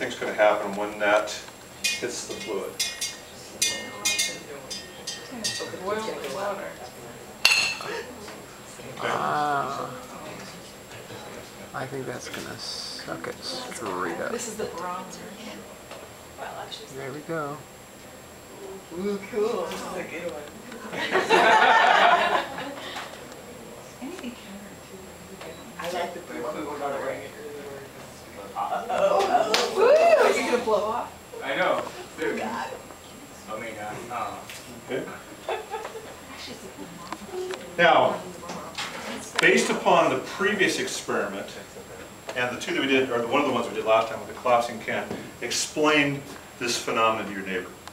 think's going to happen when that hits the fluid? Boil the water. I think that's gonna suck it straight up. This is the bronzer. There we go. Ooh, cool. This is a good one. I like the blue one. Are you gonna blow off? I know. Dude. God. I mean, Okay. Now, based upon the previous experiment, and the two that we did, or one of the ones we did last time with the collapsing can, explain this phenomenon to your neighbor.